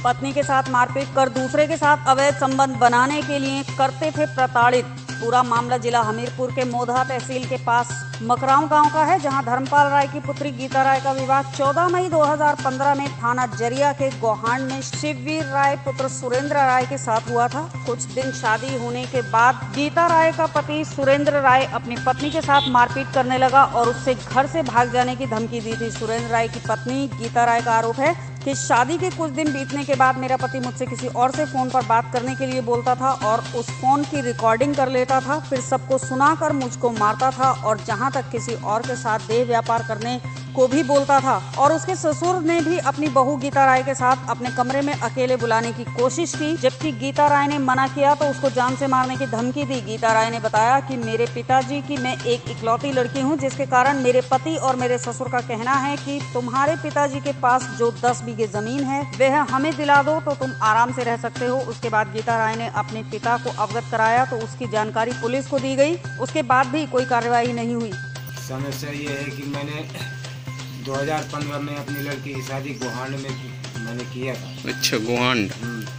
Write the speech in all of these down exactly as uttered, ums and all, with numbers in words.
पत्नी के साथ मारपीट कर दूसरे के साथ अवैध संबंध बनाने के लिए करते थे प्रताड़ित। पूरा मामला जिला हमीरपुर के मोधा तहसील के पास मकराव गांव का है, जहां धर्मपाल राय की पुत्री गीता राय का विवाह चौदह मई दो हज़ार पंद्रह में थाना जरिया के गोहांड में शिववीर राय पुत्र सुरेंद्र राय के साथ हुआ था। कुछ दिन शादी होने के बाद गीता राय का पति सुरेंद्र राय अपनी पत्नी के साथ मारपीट करने लगा और उससे घर से भाग जाने की धमकी दी थी। सुरेंद्र राय की पत्नी गीता राय का आरोप है कि शादी के कुछ दिन बीतने के बाद मेरा पति मुझसे किसी और से फोन पर बात करने के लिए बोलता था और उस फोन की रिकॉर्डिंग कर लेता था, फिर सबको सुनाकर मुझको मारता था और जहां तक किसी और के साथ देह व्यापार करने को भी बोलता था। और उसके ससुर ने भी अपनी बहू गीता राय के साथ अपने कमरे में अकेले बुलाने की कोशिश की, जबकि गीता राय ने मना किया तो उसको जान से मारने की धमकी दी। गीता राय ने बताया कि मेरे पिताजी की मैं एक इकलौती लड़की हूं, जिसके कारण मेरे पति और मेरे ससुर का कहना है कि तुम्हारे पिताजी के पास जो दस बीघे जमीन है वह हमें दिला दो तो तुम आराम से रह सकते हो। उसके बाद गीता राय ने अपने पिता को अवगत कराया तो उसकी जानकारी पुलिस को दी गई। उसके बाद भी कोई कार्रवाई नहीं हुई। समस्या ये है कि मैंने दो हज़ार पंद्रह में अपनी लड़की की शादी गोहांड में मैंने किया था। अच्छा, गोहांड।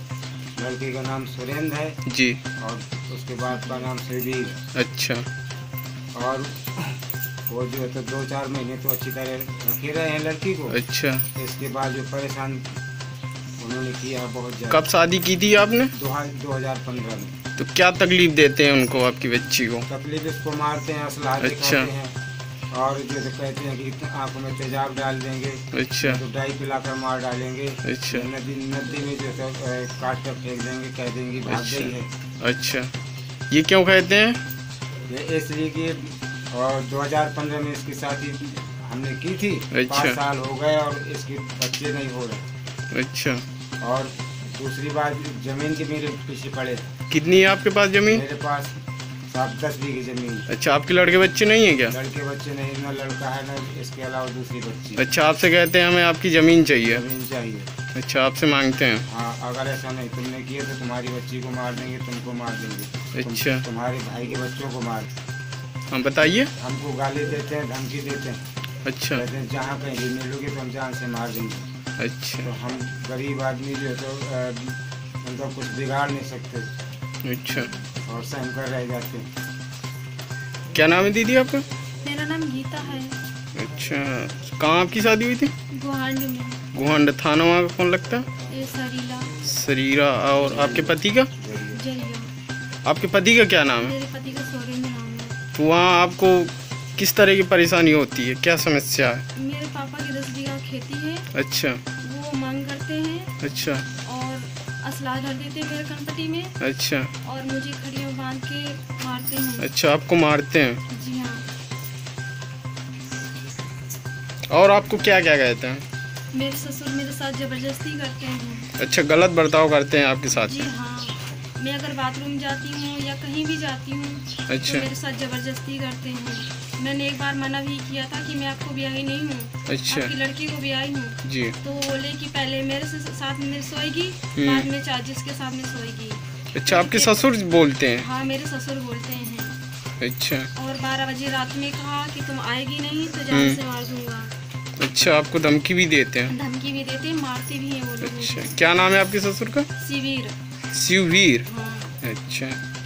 लड़की का नाम सुरेंद्र है जी, और उसके बाद का नाम शिववीर। अच्छा, और वो जो है तो दो चार महीने तो अच्छी तरह रखे रहे हैं लड़की को। अच्छा, इसके बाद जो परेशान उन्होंने किया बहुत ज़्यादा। कब शादी की थी आपने? दो हज़ार पंद्रह में। तो क्या तकलीफ देते हैं उनको, आपकी बच्ची को? तकलीफ इसको मारते हैं, असलाह अच्छा, दिखाते हैं और जो तो कहते हैं कि आंखों में तेजाब डाल देंगे। अच्छा, तो डाई पिलाकर मार डालेंगे। अच्छा, नदी नदी में जो है काट कर फेंक देंगे, कह देंगे भाग गई है। अच्छा, ये क्यों कहते हैं? ये इसलिए कि और दो हज़ार पंद्रह में इसकी शादी हमने की थी। अच्छा, पाँच साल हो गए और इसके बच्चे नहीं हो रहे। अच्छा, और दूसरी बात जमीन के मेरे पीछे पड़े। कितनी है आपके पास जमीन? मेरे पास सात दस बीघे जमीन। अच्छा, आपके लड़के बच्चे नहीं है क्या? लड़के बच्चे नहीं, ना लड़का है ना इसके अलावा दूसरी बच्ची। अच्छा, आपसे कहते हैं हमें आपकी जमीन चाहिए? जमीन चाहिए। अच्छा, आपसे मांगते हैं? हाँ, अगर ऐसा नहीं तुमने किया तो तुम्हारी बच्ची को मार देंगे, तुमको मार देंगे। अच्छा, तुम, तुम्हारे भाई के बच्चों को मार। हाँ, बताइए। हमको गाली देते हैं, धमकी देते हैं। अच्छा, कहते हैं जहाँ कहीं भी मिलोगे तो हम जान से मार देंगे। अच्छा, तो हम गरीब आदमी जो है तो उनका कुछ बिगाड़ नहीं सकते। अच्छा, और सहम कर रह जाते हैं। क्या नाम है दीदी आपका? मेरा नाम गीता है। अच्छा, कहाँ आपकी शादी हुई थी? गोहांड में। गोहांड थाना वहाँ का कौन लगता है? ये सरीला। सरीरा। और आपके पति का? जरिया। आपके पति का क्या नाम है? मेरे पति का सुरेंद्र नाम है। तो वहाँ आपको किस तरह की परेशानी होती है, क्या समस्या है? मेरे पापा की दस बीघा खेती है। अच्छा, वो मांग करते हैं। अच्छा, और असला धर देते हैं मेरे कनपटी में। अच्छा, और मुझे खड़ियों बांध के मारते हैं। अच्छा, आपको मारते हैं? जी हाँ। और आपको क्या क्या कहते हैं? मेरे ससुर मेरे साथ जबरदस्ती करते हैं। अच्छा, गलत बर्ताव करते हैं आपके साथ? जी हाँ। मैं अगर बाथरूम जाती हूँ या कहीं भी जाती हूँ अच्छा, तो मेरे साथ जबरदस्ती करते हैं। मैंने एक बार मना भी किया था कि मैं आपको ब्याही नहीं हूँ, अच्छा, आपकी लड़की को ब्याही हूँ। जी। तो वो बोले कि पहले मेरे से साथ में सोएगी, बाद में चार्जिस के साथ में सोएगी। अच्छा, आपके ससुर बोलते हैं? हाँ, मेरे ससुर बोलते हैं। अच्छा, और बारह बजे रात में कहा कि तुम आएगी नहीं तो जान से मार दूंगा। अच्छा, आपको धमकी भी देते हैं? धमकी भी देते हैं, मारते भी हैं वो लोग। अच्छा, क्या नाम है आपके ससुर का? शिविर। शिववीर। हाँ। अच्छा,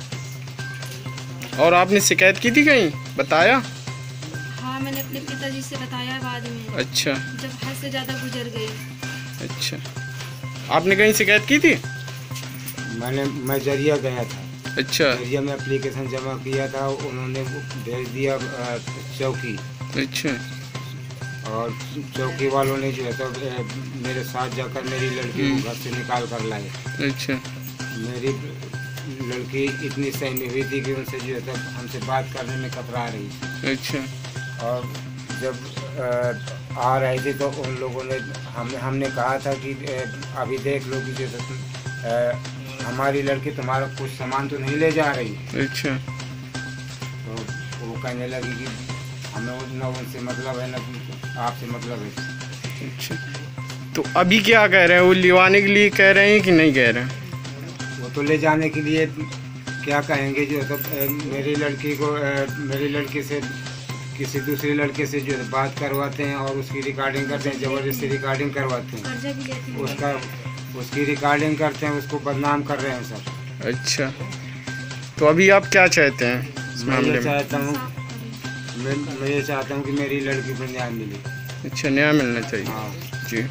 और आपने शिकायत की थी कहीं, बताया? हाँ, मैंने अपने पिताजी से बताया बाद में। अच्छा, जब हद से ज़्यादा गुजर गए। अच्छा, आपने कहीं शिकायत की थी? मैंने मैं जरिया गया था। अच्छा, जरिया में एप्लीकेशन जमा किया था, उन्होंने भेज दिया चौकी। अच्छा, और चौकी वालों ने जो है तो मेरे साथ जाकर मेरी लड़की को घर से निकाल कर लाए। अच्छा, मेरी लड़की इतनी सहमी हुई थी कि उनसे जो है तो हमसे बात करने में कतरा रही थी। अच्छा, और जब आ रहे थे तो उन लोगों ने हम हमने कहा था कि अभी देख लो कि जैसे हमारी लड़की तुम्हारा कुछ सामान तो नहीं ले जा रही। अच्छा, तो वो कहने लगी कि हमें न उनसे मतलब है न आपसे मतलब है। अच्छा, तो अभी क्या कह रहे हैं? वो लिवाने के लिए कह रहे हैं कि नहीं कह रहे हैं? वो तो ले जाने के लिए क्या कहेंगे, जो तो मेरी लड़की को मेरी लड़की से किसी दूसरी लड़के से जो बात करवाते हैं और उसकी रिकॉर्डिंग करते हैं, ज़बरदस्ती रिकॉर्डिंग करवाते हैं। उसका उसकी रिकॉर्डिंग करते हैं, उसको बदनाम कर रहे हैं सब। अच्छा, तो अभी आप क्या चाहते हैं इस मैं मामले ये में? चाहता हूँ इंसाफ करें। मैं मैं ये चाहता हूँ कि मेरी लड़की को न्याय मिले। अच्छा, न्याय मिलना चाहिए। हाँ। जी,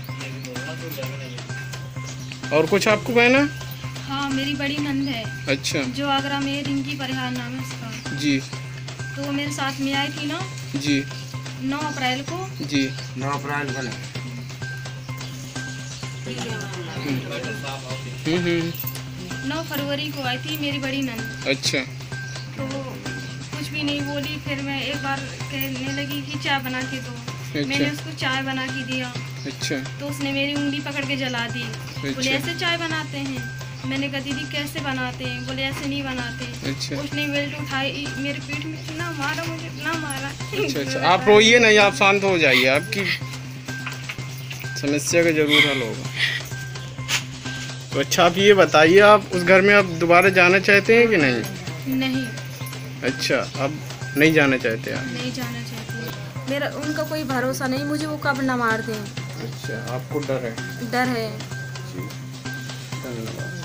और कुछ आपको कहना? हाँ, मेरी बड़ी नंद है अच्छा जो आगरा में, रिंकी परिहार नाम है उसका। जी तो वो मेरे साथ में आई थी ना जी नौ अप्रैल को। जी नौ अप्रैल को नहीं। हम्म हम्म नौ फरवरी को आई थी मेरी बड़ी नंद। अच्छा तो वो कुछ भी नहीं बोली। फिर मैं एक बार कहने लगी कि चाय बना के दो। मैंने उसको चाय बना के दिया अच्छा तो उसने मेरी उंगली पकड़ के जला दी। बोले ऐसे चाय बनाते हैं? मैंने कहा दीदी कैसे बनाते हैं? बोले ऐसे नहीं बनाते। अच्छा उसने बेल्ट उठाई, मेरे पीठ में इतना मारा, मुझे इतना मारा। अच्छा अच्छा, आप रोइए नहीं, आप शांत हो जाइए, आपकी समस्या का जरूर हल होगा। तो अच्छा, आप ये बताइए, आप उस घर में आप दोबारा जाना चाहते हैं कि नहीं? नहीं, अच्छा, अब नहीं जाना चाहते आप? नहीं जाना चाहती। मेरा उनका कोई भरोसा नहीं, मुझे वो कब न मार दें। अच्छा, आपको डर है? डर है। जी, धन्यवाद।